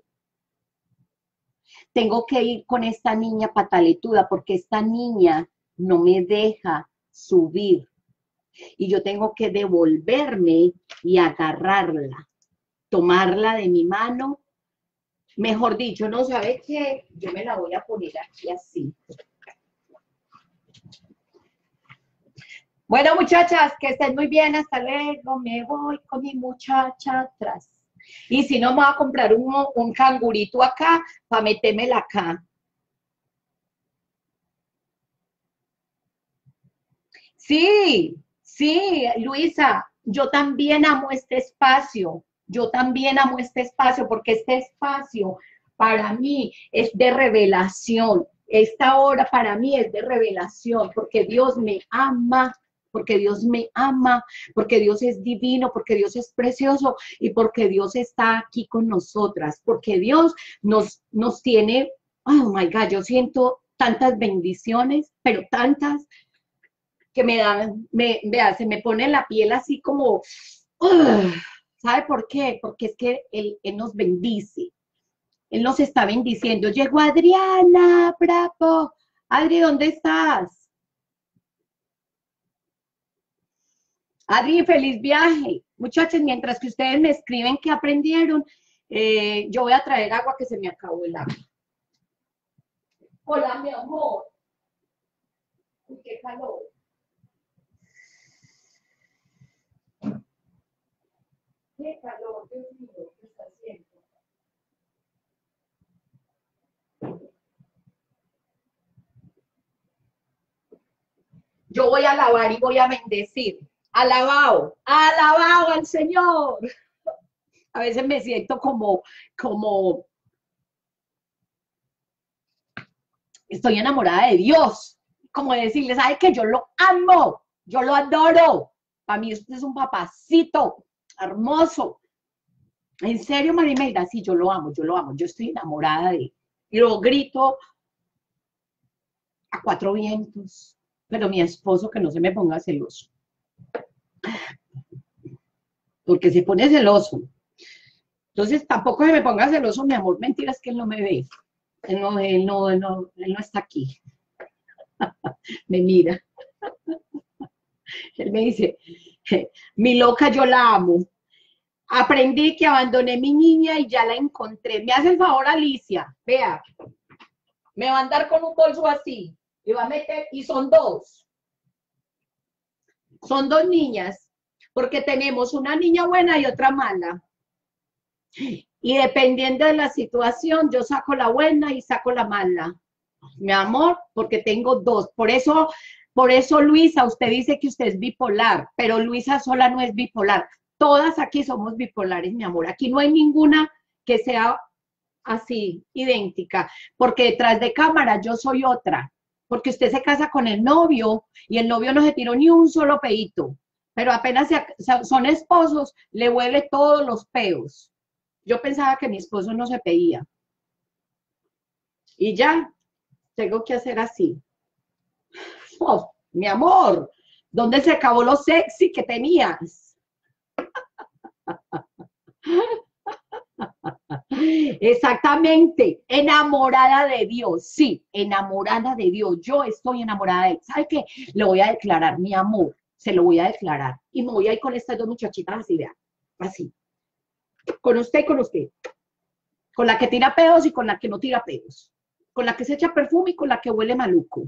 tengo que ir con esta niña pataletuda, porque esta niña no me deja subir. Y yo tengo que devolverme y agarrarla, tomarla de mi mano. Mejor dicho, ¿no sabe qué? Yo me la voy a poner aquí así. Bueno, muchachas, que estén muy bien. Hasta luego. Me voy con mi muchacha atrás. Y si no, me voy a comprar un cangurito acá para metérmela acá. Sí, sí, Luisa, yo también amo este espacio. Yo también amo este espacio porque este espacio para mí es de revelación. Esta hora para mí es de revelación porque Dios me ama, porque Dios me ama, porque Dios es divino, porque Dios es precioso y porque Dios está aquí con nosotras, porque Dios nos tiene, oh my God, yo siento tantas bendiciones, pero tantas que me dan, vea, se me pone la piel así como, ¿sabe por qué? Porque es que él nos bendice, Él nos está bendiciendo. Llegó Adriana, bravo. Adri, ¿dónde estás? Adri, feliz viaje. Muchachos, mientras que ustedes me escriben qué aprendieron, yo voy a traer agua que se me acabó el agua. Hola, mi amor. Uy, qué calor. Qué calor, Dios mío, ¿qué está haciendo? Yo voy a alabar y voy a bendecir. Alabado, alabado al Señor. A veces me siento como estoy enamorada de Dios. Como decirle, ¿sabe qué? Yo lo amo, yo lo adoro. Para mí usted es un papacito hermoso. En serio, Marimelda, sí, yo lo amo, yo lo amo. Yo estoy enamorada de él. Y lo grito a cuatro vientos. Pero mi esposo que no se me ponga celoso. Porque se pone celoso. Entonces tampoco se me ponga celoso, mi amor. Mentira, es que él no me ve. Él no está aquí. Me mira. Él me dice, mi loca, yo la amo. Aprendí que abandoné mi niña y ya la encontré. Me hace el favor, Alicia, vea, me va a andar con un bolso así y va a meter, y son dos niñas, porque tenemos una niña buena y otra mala. Y dependiendo de la situación, yo saco la buena y saco la mala. Mi amor, porque tengo dos. Por eso, Luisa, usted dice que usted es bipolar, pero Luisa sola no es bipolar. Todas aquí somos bipolares, mi amor. Aquí no hay ninguna que sea así, idéntica, porque detrás de cámara yo soy otra, porque usted se casa con el novio y el novio no se tiró ni un solo peito, pero apenas son esposos, le huele todos los peos. Yo pensaba que mi esposo no se peía. Y ya, tengo que hacer así. Oh, mi amor, ¿dónde se acabó lo sexy que tenías? Exactamente, enamorada de Dios, sí, enamorada de Dios. Yo estoy enamorada de Él. ¿Sabe qué? Le voy a declarar mi amor, se lo voy a declarar. Y me voy a ir con estas dos muchachitas así, vean, así. Con usted y con usted. Con la que tira pedos y con la que no tira pedos. Con la que se echa perfume y con la que huele maluco.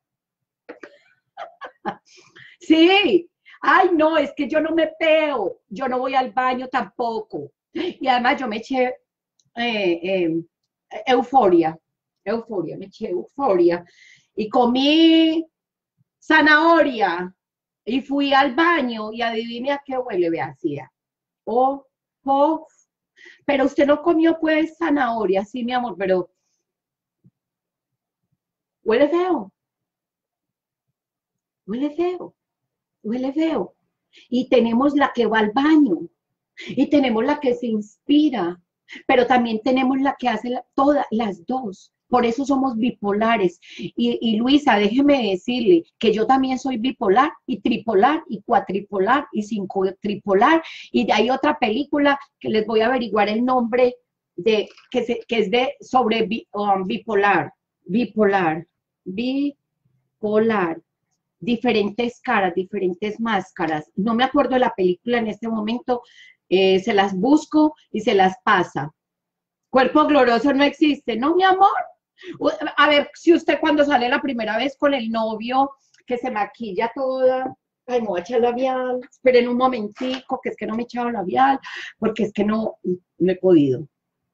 Sí, ay no, es que yo no me peo, yo no voy al baño tampoco. Y además yo me eché euforia, me eché euforia. Y comí zanahoria y fui al baño y adivine a qué huele, vea, hacía. Oh, oh, pero usted no comió pues zanahoria, sí, mi amor, pero huele feo, huele feo, huele feo. Y tenemos la que va al baño, y tenemos la que se inspira, pero también tenemos la que hace todas las dos. Por eso somos bipolares. Y Luisa, déjeme decirle que yo también soy bipolar y tripolar y cuatripolar y cinco tripolar. Y hay otra película que les voy a averiguar el nombre de que es de sobre bipolar, bipolar, bipolar, diferentes caras, diferentes máscaras. No me acuerdo de la película en este momento, se las busco y se las pasa. Cuerpo glorioso no existe, ¿no, mi amor? A ver, si usted cuando sale la primera vez con el novio, que se maquilla toda, ay, me voy a echar labial, esperen un momentico, que es que no me he echado labial, porque es que no he podido.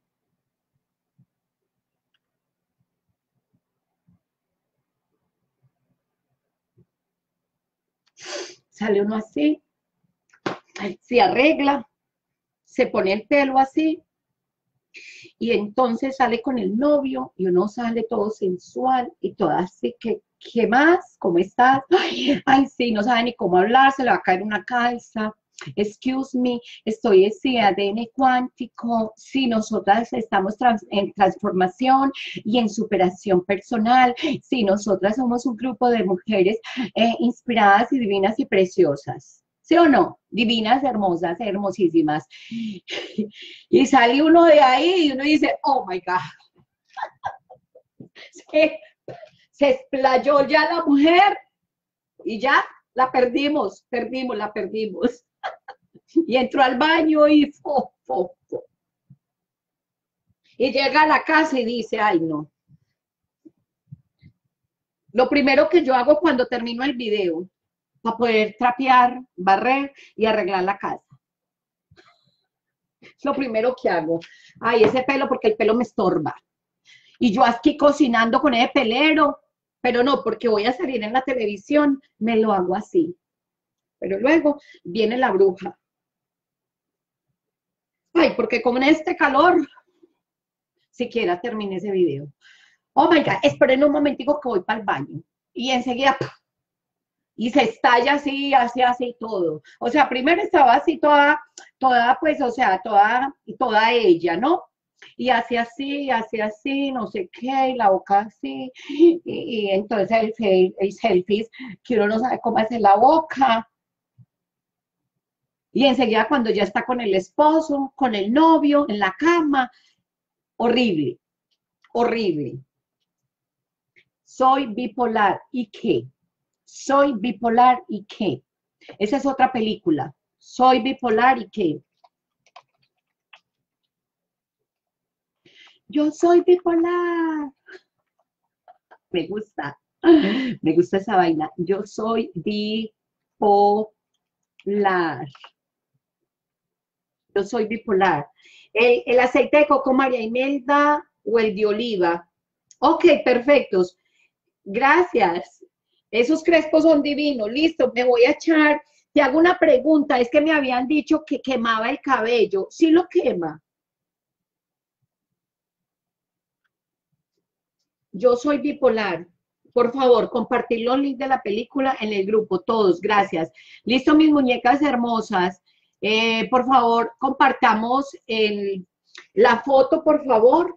Sale uno así, se arregla, se pone el pelo así, y entonces sale con el novio y uno sale todo sensual y todo así que, ¿qué más? ¿Cómo estás? Ay, ay, sí, no sabe ni cómo hablar, se le va a caer una calza. Excuse me, estoy en ADN cuántico. Sí, nosotras estamos en transformación y en superación personal. Sí, nosotras somos un grupo de mujeres inspiradas y divinas y preciosas. ¿Sí o no? Divinas, hermosas, hermosísimas. Y sale uno de ahí y uno dice, oh my God. Se, se explayó ya la mujer y ya la perdimos, la perdimos. Y entró al baño y Y llega a la casa y dice, ay no. Lo primero que yo hago cuando termino el video, para poder trapear, barrer y arreglar la casa. Es lo primero que hago. Ay, ese pelo, porque el pelo me estorba. Y yo aquí cocinando con ese pelero, pero no, porque voy a salir en la televisión, me lo hago así. Pero luego viene la bruja. Ay, porque con este calor, siquiera terminé ese video. Oh my God, esperen un momentico que voy para el baño. Y enseguida, y se estalla así, así todo. O sea, primero estaba así toda, pues, o sea, toda ella, ¿no? Y hace así, no sé qué, y la boca así, y entonces el selfie, que uno no sabe cómo hacer la boca, y enseguida cuando ya está con el esposo, con el novio, en la cama, horrible, horrible. Soy bipolar, ¿y qué? Soy bipolar, ¿y qué? Esa es otra película. Soy bipolar, ¿y qué? Yo soy bipolar. Me gusta esa vaina. Yo soy bipolar. Yo soy bipolar. El aceite de coco María Imelda o el de oliva. Ok, perfectos. Gracias. Esos crespos son divinos. Listo, me voy a echar. Te hago una pregunta. Es que me habían dicho que quemaba el cabello. ¿Sí lo quema? Yo soy bipolar. Por favor, compartir los links de la película en el grupo, todos, gracias. Listo, mis muñecas hermosas. Por favor, compartamos la foto, por favor.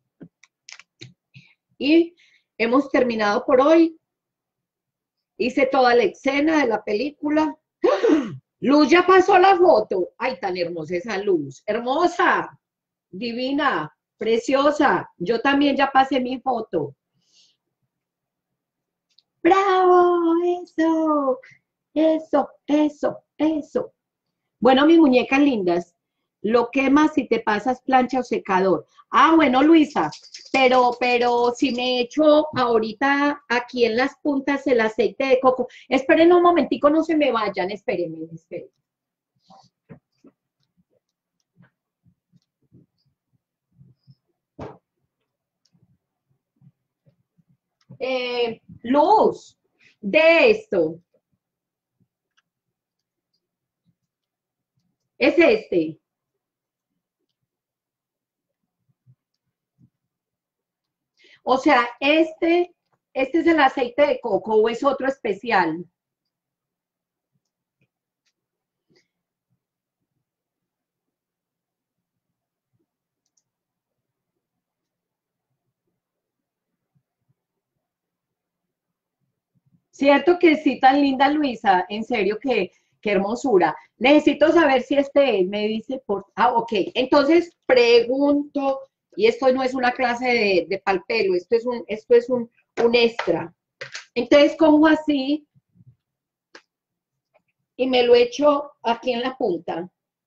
Y hemos terminado por hoy. Hice toda la escena de la película. ¡Ah! Luz ya pasó la foto. Ay, tan hermosa esa luz. Hermosa. divina, preciosa. Yo también ya pasé mi foto. ¡Bravo! Eso, eso. Bueno, mis muñecas lindas, lo quemas si te pasas plancha o secador. Ah, bueno, Luisa, pero si me echo ahorita aquí en las puntas el aceite de coco. Esperen un momentico, no se me vayan, espérenme. Luz, de esto, es este. O sea, este es el aceite de coco o es otro especial. Cierto que sí, tan linda Luisa, en serio que qué hermosura. Necesito saber si este es, me dice por... Ah, ok. Entonces pregunto, y esto no es una clase de palpelo, esto es un extra. Entonces cojo así y me lo echo aquí en la punta.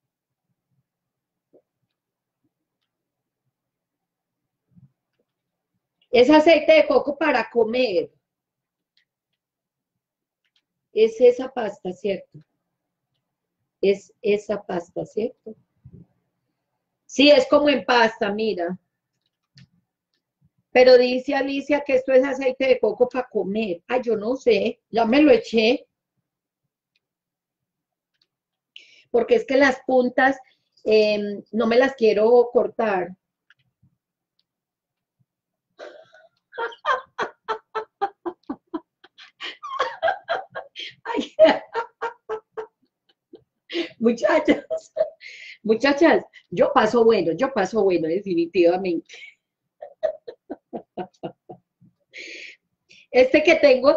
Es aceite de coco para comer. Es esa pasta, ¿cierto? Es esa pasta, ¿cierto? Sí, es como en pasta, mira. Pero dice Alicia que esto es aceite de coco para comer. Ay, yo no sé, ya me lo eché, porque es que las puntas no me las quiero cortar. Ay, muchachas, muchachas, yo paso bueno, definitivamente. Este que tengo,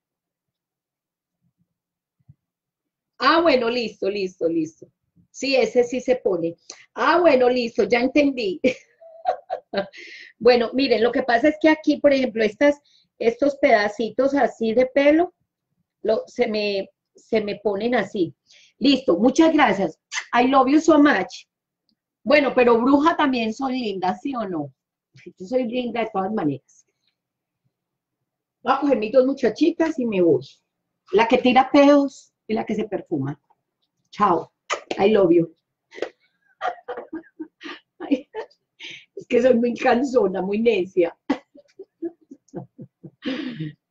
bueno, listo. Sí, ese sí se pone. Bueno, listo, ya entendí. Bueno, miren, lo que pasa es que aquí, por ejemplo, estos pedacitos así de pelo, se me ponen así. Listo, muchas gracias. I love you so much. Bueno, pero bruja también son lindas, ¿sí o no? Yo soy linda de todas maneras. Voy a coger mis dos muchachitas y me voy. La que tira pedos y la que se perfuma. Chao. I love you. Ay, es que soy muy cansona, muy necia.